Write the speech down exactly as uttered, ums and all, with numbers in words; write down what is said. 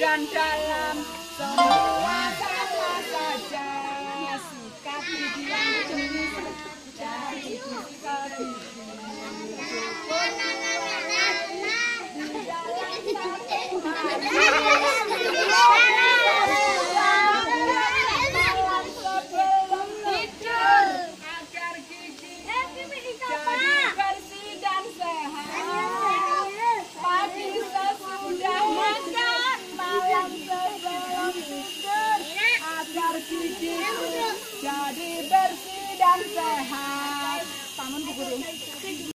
dan dalam semua sama saja sikap yang jenis dari gigi ke gigi cukup di dalam satu malam sebelum tidur agar gigi jadi bersih dan sehat. Pagi sesudah makan, malam sebelum tidur agar gigi jadi bersih dan sehat. Paman bu guru.